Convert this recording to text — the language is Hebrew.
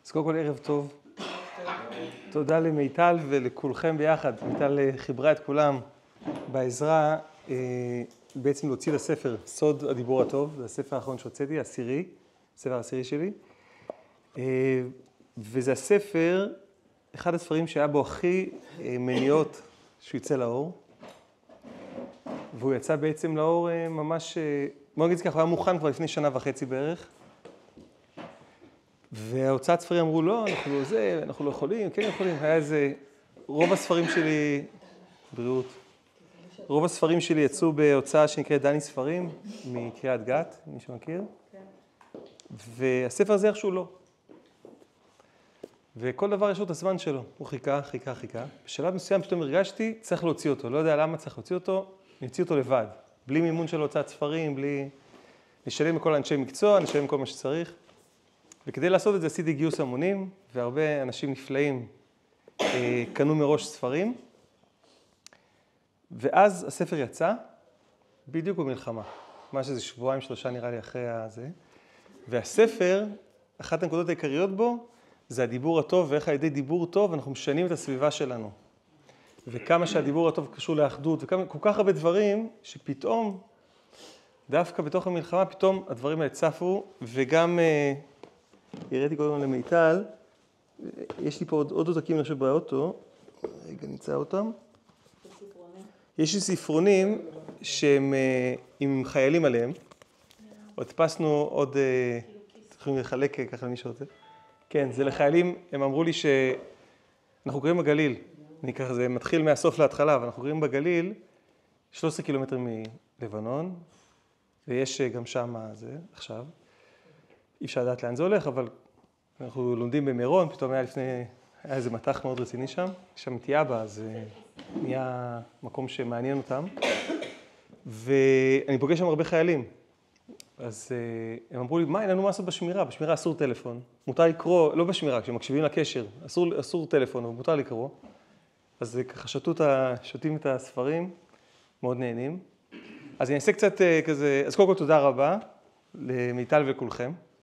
אז קודם כל ערב טוב. תודה למיטל ולכולכם ביחד. מיטל חיברה את כולם בעזרה בעצם להוציא את הספר סוד הדיבור הטוב. זה הספר האחרון שהוצאתי, הספר העשירי שלי. וזה הספר, אחד הספרים שהיה בו הכי מניעות שהוא יצא לאור. והוא יצא בעצם לאור ממש, בוא נגיד ככה, הוא היה מוכן כבר לפני שנה וחצי בערך. וההוצאת ספרים אמרו, לא, אנחנו לא יכולים, כן יכולים. היה איזה, רוב הספרים שלי, בריאות, רוב הספרים שלי יצאו בהוצאה שנקראת דני ספרים, מקריית גת, מי שמכיר. והספר הזה איכשהו לא. וכל דבר יש לו את הזמן שלו. הוא חיכה. בשלב מסוים פתאום הרגשתי, צריך להוציא אותו. לא יודע למה צריך להוציא אותו, נוציא אותו לבד. בלי מימון של הוצאת ספרים, בלי... נשלם לכל אנשי מקצוע, נשלם כל מה שצריך. וכדי לעשות את זה עשיתי גיוס המונים, והרבה אנשים נפלאים קנו מראש ספרים. ואז הספר יצא, בדיוק במלחמה. ממש איזה שבועיים, שלושה נראה לי אחרי הזה. והספר, אחת הנקודות העיקריות בו, זה הדיבור הטוב, ואיך על ידי דיבור טוב אנחנו משנים את הסביבה שלנו. וכמה שהדיבור הטוב קשור לאחדות, וכמה כל כך הרבה דברים שפתאום, דווקא בתוך המלחמה, פתאום הדברים האלה צפו, וגם הראיתי קודם למיטל, יש לי פה עוד עותקים אני חושב באוטו, רגע נמצא אותם. יש לי ספרונים שהם עם חיילים עליהם, הדפסנו עוד, צריכים לחלק ככה למי שרוצה. כן, זה לחיילים, הם אמרו לי שאנחנו קוראים בגליל, זה מתחיל מהסוף להתחלה, אבל אנחנו קוראים בגליל 13 קילומטר מלבנון, ויש גם שם זה עכשיו. אי אפשר לדעת לאן זה הולך, אבל אנחנו לומדים במירון, פתאום היה איזה מתח מאוד רציני שם, שם תיאבא, אז נהיה מקום שמעניין אותם, ואני פוגש שם הרבה חיילים. אז הם אמרו לי, מה, אין לנו מה לעשות בשמירה? בשמירה אסור טלפון. מותר לקרוא, לא בשמירה, כשמקשיבים לקשר, אסור טלפון, אבל מותר לקרוא. אז ככה שותים את הספרים, מאוד נהנים. אז אני אעשה קצת כזה, אז קודם כל תודה רבה למיטל וכולכם.